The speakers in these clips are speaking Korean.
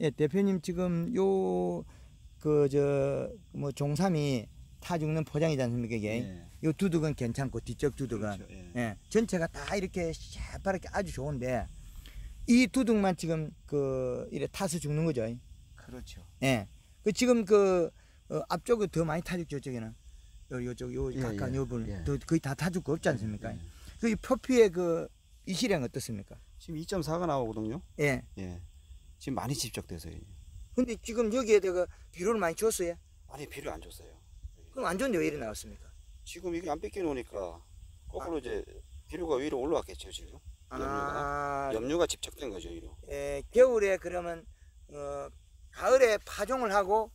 예, 대표님 지금 요 뭐 종삼이 타 죽는 포장이지 않습니까 이게? 예. 요 두둑은 괜찮고 뒤쪽 두둑은 그렇죠. 예. 예, 전체가 다 이렇게 새파랗게 아주 좋은데 이 두둑만 지금 이래 타서 죽는 거죠. 그렇죠. 예. 그 지금 앞쪽은 더 많이 타죽죠, 저기는. 요쪽 예, 가까운 예, 요 부분 예. 거의 다 타죽고 없지 않습니까? 예. 그 표피의 이시량 어떻습니까? 지금 2.4가 나오거든요. 예. 예. 지금 많이 집적돼서요. 근데 지금 여기에다가 비료를 많이 줬어요? 아니 비료 안 줬어요. 그럼 안 좋은데 왜 이래 나왔습니까? 지금 이게 안 뺏겨 놓으니까 거꾸로 이제 비료가 위로 올라왔겠죠 지금. 염류가 집적된 거죠 위로. 예, 겨울에 그러면 가을에 파종을 하고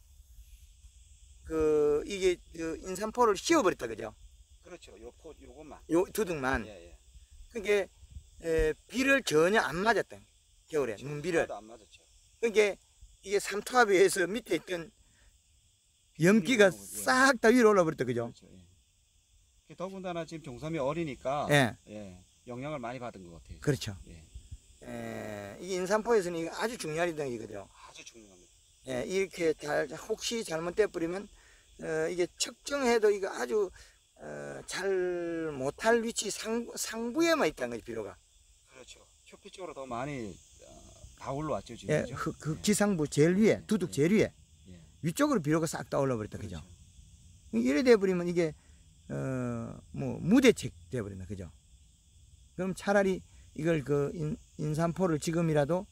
이게 인삼포를 씌워버렸다 그죠? 그렇죠. 요것만. 요 두둑만. 예, 예. 그게 비를 전혀 안 맞았다. 겨울에 그렇죠. 눈비를. 하나도 안 맞았죠. 그게 이게 삼투압에 의해서 밑에 있던 염기가 싹 다 위로 올라버렸다 그죠? 그렇죠. 예. 더군다나 지금 종삼이 어리니까 예. 예. 영향을 많이 받은 것 같아요. 그렇죠. 예. 이게 인삼포에서는 이거 아주 중요한 이거든요. 아주 중요합니다. 예, 이렇게 혹시 잘못돼 버리면 이게 측정해도 이거 아주 잘 못할 위치 상부에만 있다는 거지 비료가. 그렇죠. 표피 쪽으로 더 많이 다 올라왔죠 지금. 예, 그죠? 기상부 제일 위에 두둑 예. 제일 위에 예. 위쪽으로 비료가 싹 다 올라버렸다 그죠? 그렇죠. 이래 돼 버리면 이게 뭐 무대책 돼 버린다 그죠? 그럼 차라리 이걸 인삼포를 지금이라도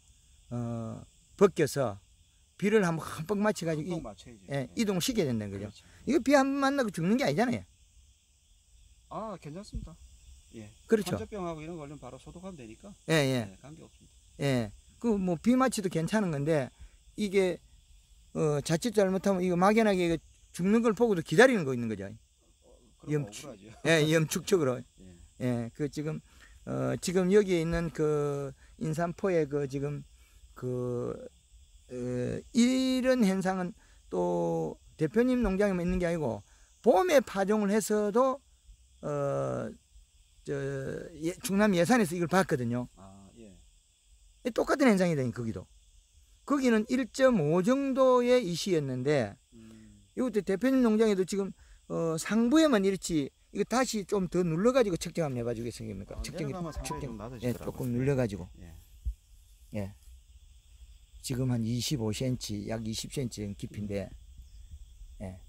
벗겨서 비를 한번 흠뻑 맞춰가지고 예. 이동시켜야 된다는 거죠. 그렇죠. 이거 비 한 번 만나고 죽는 게 아니잖아요. 아 괜찮습니다. 예. 그렇죠. 환자병하고 이런 거 걸리면 바로 소독하면 되니까. 예, 예. 예, 관계 없습니다. 예. 뭐 비 맞춰도 괜찮은 건데 이게 자칫 잘못하면 이거 막연하게 이거 죽는 걸 보고도 기다리는 거 있는 거죠. 예, 염축적으로. 예. 예. 지금 여기에 있는 인삼포의 지금 이런 현상은 또 대표님 농장에만 있는 게 아니고 봄에 파종을 해서도 충남 예산에서 이걸 봤거든요. 아, 예. 똑같은 현상이다 거기도. 거기는 1.5 정도의 이시였는데 이것도 대표님 농장에도 지금 상부에만 이렇지 이거 다시 좀 더 눌러가지고 측정 한번 해봐주겠습니까? 측정 예, 조금 눌려가지고 예. 지금 한 25cm, 약 20cm 깊이인데, 예.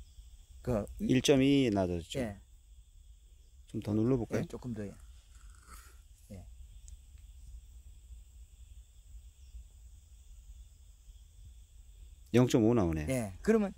1.2 낮아졌죠. 예. 좀 더 눌러볼까요? 예, 조금 더요. 예. (0.5) 나오네. 예. 그러면,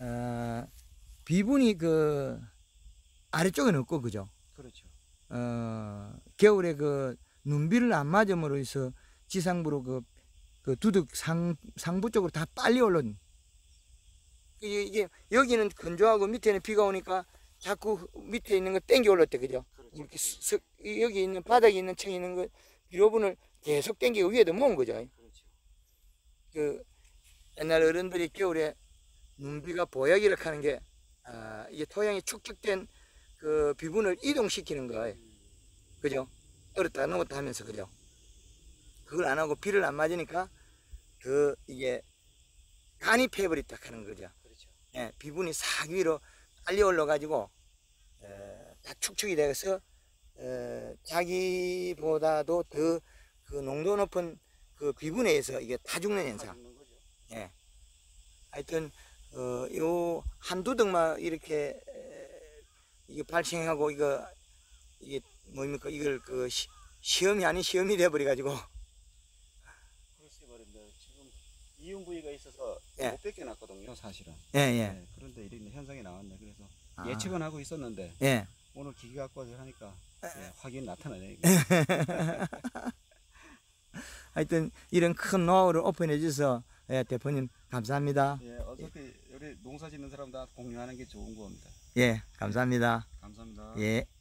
비분이 아래쪽에는 없고, 그죠? 그렇죠. 겨울에 눈비를 안 맞음으로 해서 지상부로 두둑 상부 쪽으로 다 빨리 올라온. 이게 여기는 건조하고 밑에는 비가 오니까 자꾸 밑에 있는 거 땡겨 올랐대 그죠? 그렇죠. 이렇게 여기 있는 바닥에 있는 층에 있는 거 비료분을 계속 땡기고 위에도 모은 거죠. 그렇죠. 옛날 어른들이 겨울에 눈비가 보약이라고 하는 게 이게 토양에 축적된 비분을 이동시키는 거예요. 그죠? 얼었다 녹았다 하면서 그죠? 그걸 안 하고 비를 안 맞으니까 이게 간이 패버렸다 하는 거죠. 그렇죠. 예, 비분이 싹 위로 빨리 올라가지고 다 축적이 돼서 자기보다도 더 농도 높은 비분에 의해서 이게 다 죽는 현상. 예. 하여튼 요 한두 덩만 이렇게 이게 발생하고 이게 뭡니까 이걸 시험이 아닌 시험이 돼버려 가지고. 지금 이용 부위가 있어서 예. 못 뺏겨놨거든요, 사실은. 예. 그런데 이런 현상이 나왔네. 그래서 예측은 하고 있었는데 예. 오늘 기계 갖고 와서 하니까 확인 나타나네. 하여튼 이런 큰 노하우를 오픈해 주셔서 대표님 감사합니다. 예, 어차피 우리 농사 짓는 사람 다 공유하는 게 좋은 겁니다. 예, 감사합니다. 감사합니다. 예.